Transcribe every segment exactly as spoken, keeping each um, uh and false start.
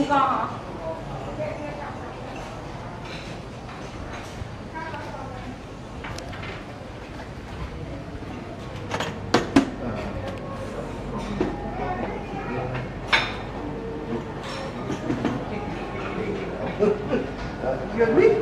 個嗬。 Good week.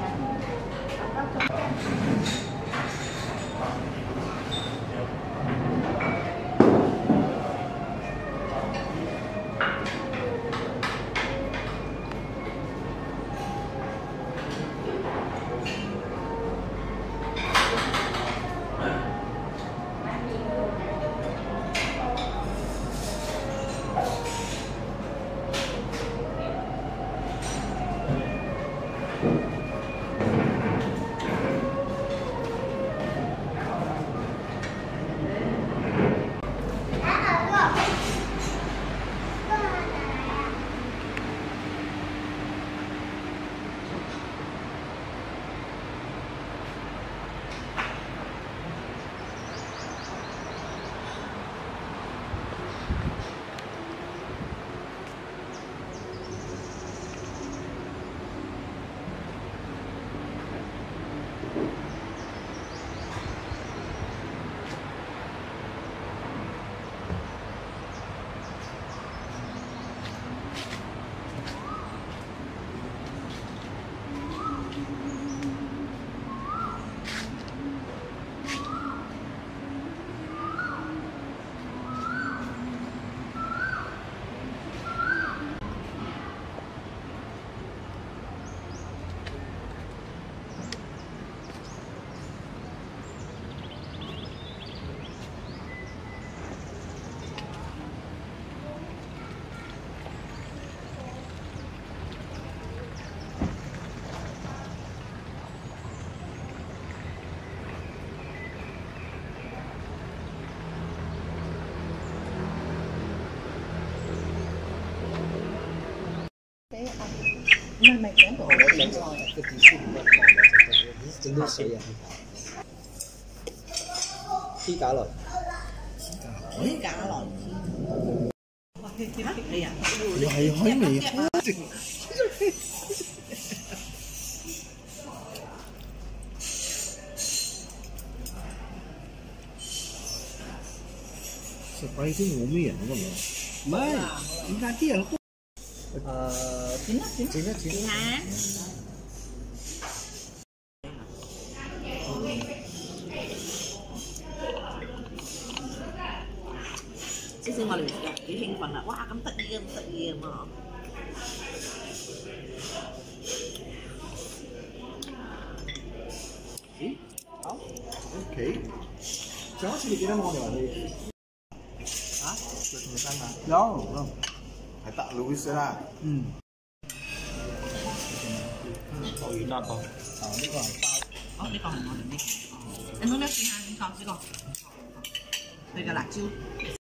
唔係唔係講到我想個電視唔得放整到水啊！黐架來， 黐架來，哇！點點啊？你啊？ 又係海味啊！食鬼先冇咩人咁樣，唔係點解啲人？誒，剪一剪，剪一剪，剪下。 先先我哋幾興奮啦！哇，咁得意嘅，咁得意嘅咁啊！ 咦？好 ，OK。上一次你記得我哋話去啊？去同山嘛？有有。係得 Louis 啦。嗯。鮑魚辣噃。啊，呢個係包。 哦，呢個係我哋呢個。你冇咩試下呢個呢個？佢嘅辣椒。